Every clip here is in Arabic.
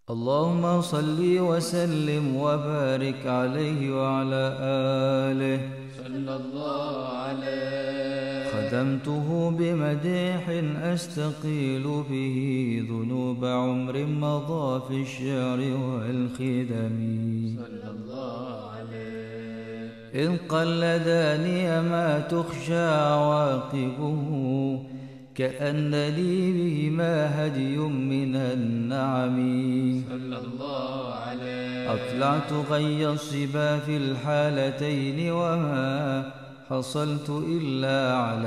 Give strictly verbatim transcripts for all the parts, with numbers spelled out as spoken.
اللهم صل وسلم وبارك عليه وعلى آله صلى الله عليه. خدمته بمديح أستقيل به ذنوب عمر مضى في الشعر والخدم صلى الله عليه. إن قلداني ما تخشى عواقبه كأن لي بهما هدي من النعم صلى الله عليه. أطلعت غي الصبا في الحالتين وما حصلت إلا على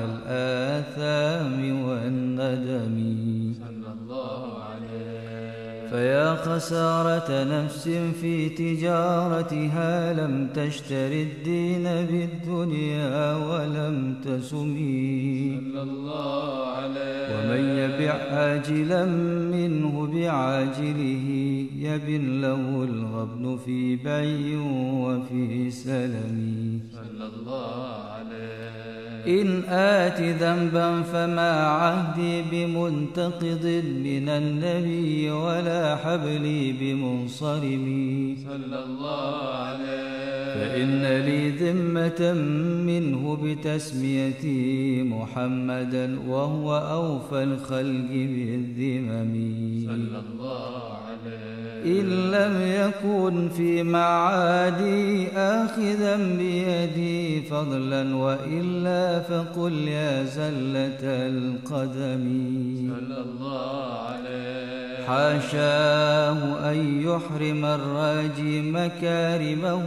الآثام والندم صلى الله عليه. فيا خسارة نفس في تجارتها لم تشتر الدين بالدنيا ولم تسمي صلى الله عليه. ومن يبع عاجلا منه بعاجله يبن له الغبن في بيع وفي سلم صلى الله عليه. إن آت ذنبا فما عهدي بمنتقض من النبي ولا حبلي بمنصرم صلى الله عليه. فإن لي ذمة منه بتسميتي محمدا وهو أوفى الخلق بالذمم صلى الله عليه. إن لم يكن في معادي آخذا بيدي فضلا وإلا فقل يا زلة القدم صلى الله عليه. حاشاه أن يحرم الراجي مكارمه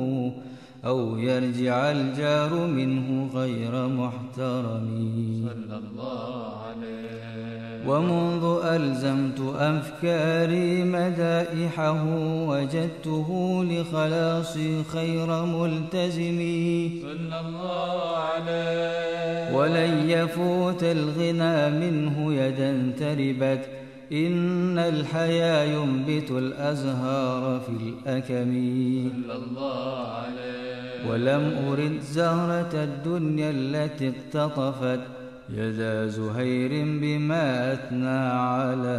أو يرجع الجار منه غير محترم صلى الله عليه. ومنذ ألزمت أفكاري مدائحه وجدته لخلاصي خير ملتزم صلى الله عليه. ولن يفوت الغنى منه يدا تربت إن الحيا ينبت الأزهار في الأكم صلى الله عليه. ولم أرد زهرة الدنيا التي اقتطفت يدا زهير بما أثنى على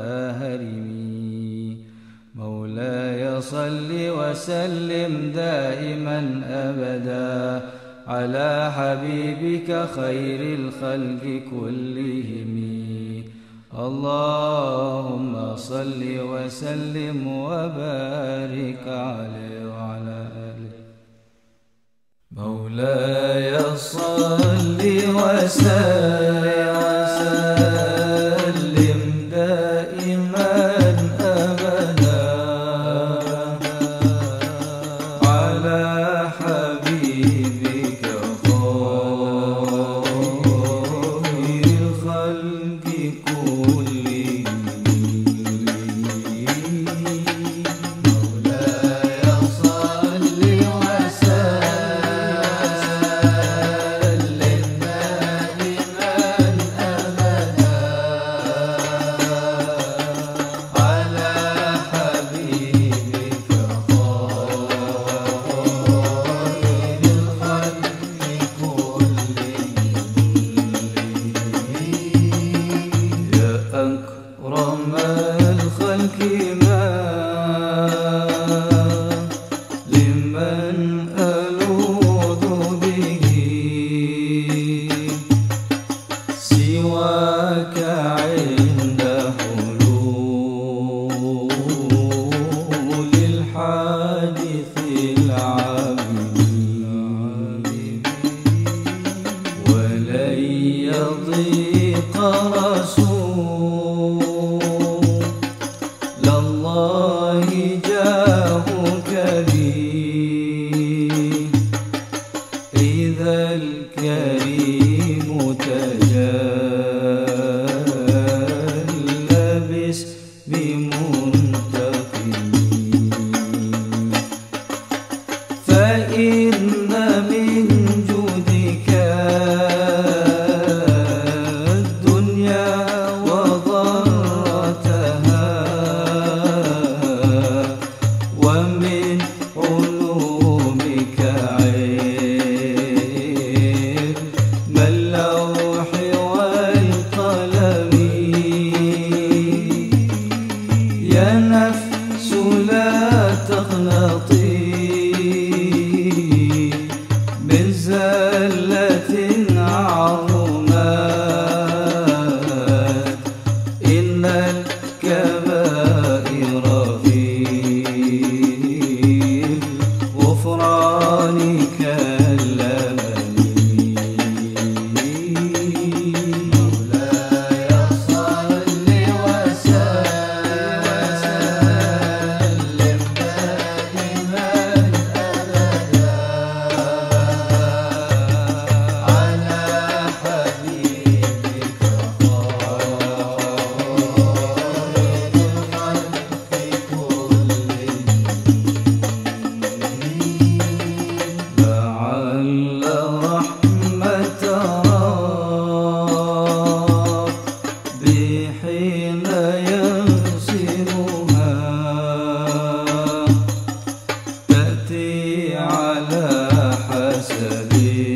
هرمي مولاي صل وسلم دائما أبدا على حبيبك خير الخلق كلهم اللهم صل وسلم وبارك عليه وعلى آله مولاي صل وسلم دائما أبدا على حبيبك خير الخلق كلهم مولاي صل أكرم الخلق ما لمن ألوذ به سواك عند حلول الحادث العظيم ولن يضيق رسول لله جاهك بي إذا الكريم تجلى باسم منتقم فإن من جودك الدنيا وضرتها ومن علومك علم اللوح والقلم يا نفس لا تقنطي من زلة عظمت، إن الكبائر في غفرانك اللبن. مولاي صل وسلم دائما أبدا على حبيبك لعل رحمة ربي حين يغسلها تأتي على حسب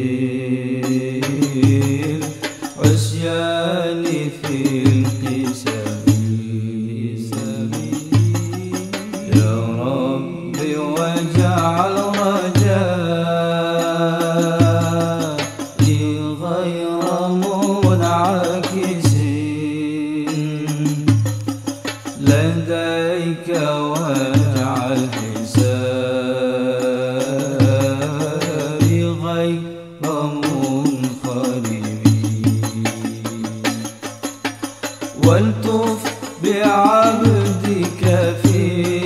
العصيان في القسم. يا رب واجعل رجائي غير منعكس لديك، واجعل حسابي غير منخرم، والطف بعبدك في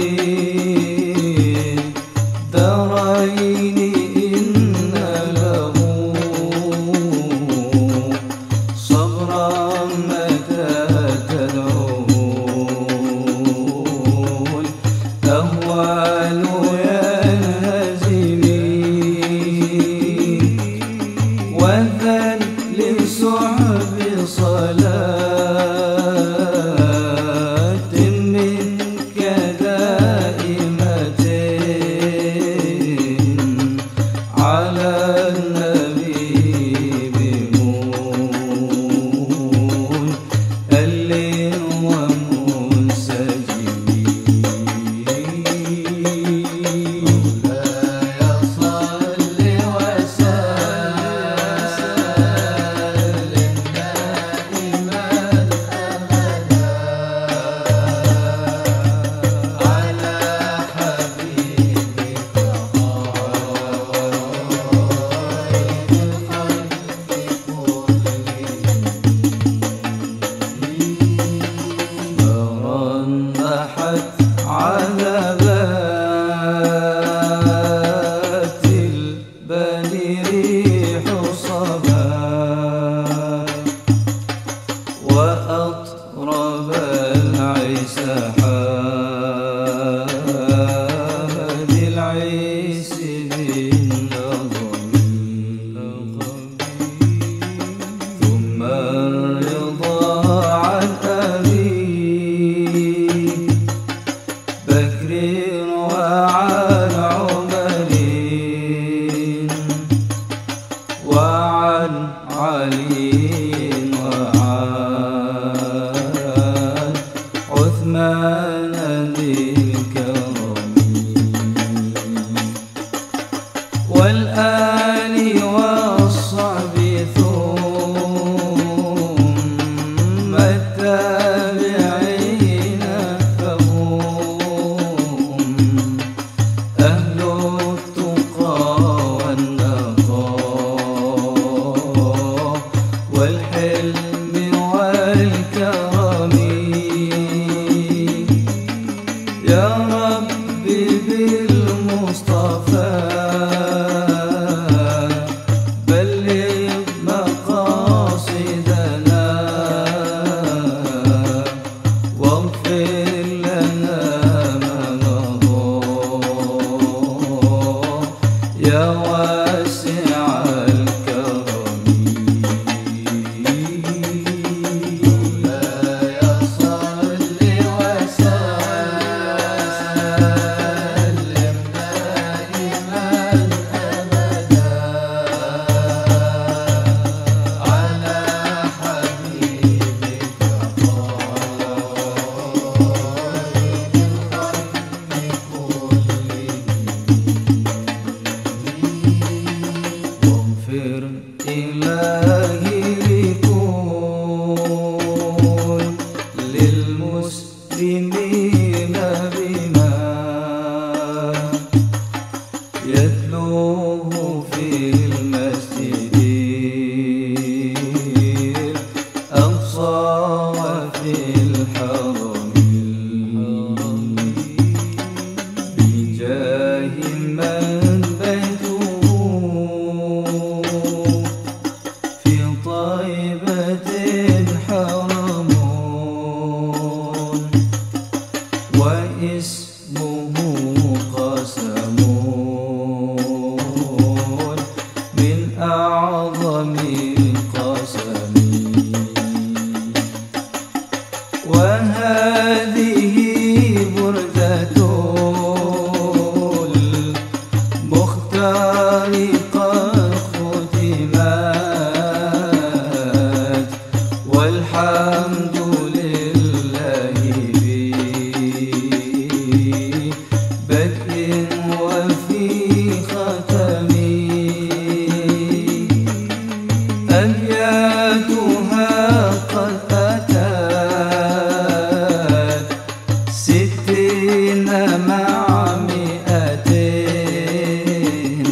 الدارين إن له صبرا متى تدعوه الأهوال ينهزمين، وذل لصحب صلاة منك دائمة على النبي بمنهل ومنسجم. مولاي صل وسلم دائما أبدا على حبيبك فرنحت عذبات البني ريح صبا، وأطرب العيس حاد العيس بالنظم، ثم الرضا عن أبي بكر وعن عمر وعن علي وعن عثمان ذي الكرم، والآل والصحب ثم التابعين فهم أهل التقى والنقاء والحلم والكرم. يا المسلمين بما يتلوه في المسجد الأقصى وفي الحرم بجاه من بيته في طيبة حرم واسمه قسم من أعظم القسم وهذه بردة المختار قد ختمت والحمد لله بدء وفي ختم أبياتها قد أتت ستين مع مئتين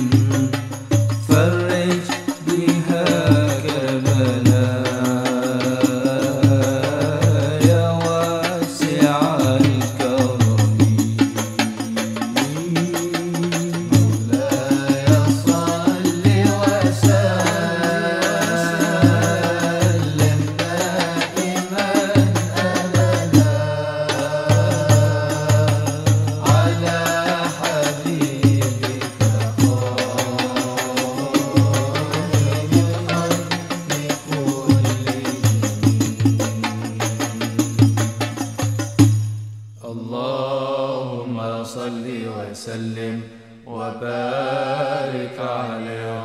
فرج بها كربلا يا واسع الكرم مولاي صل وسلم دائما أبدا على حبيبك اللهم صل وسلم وبارك عليه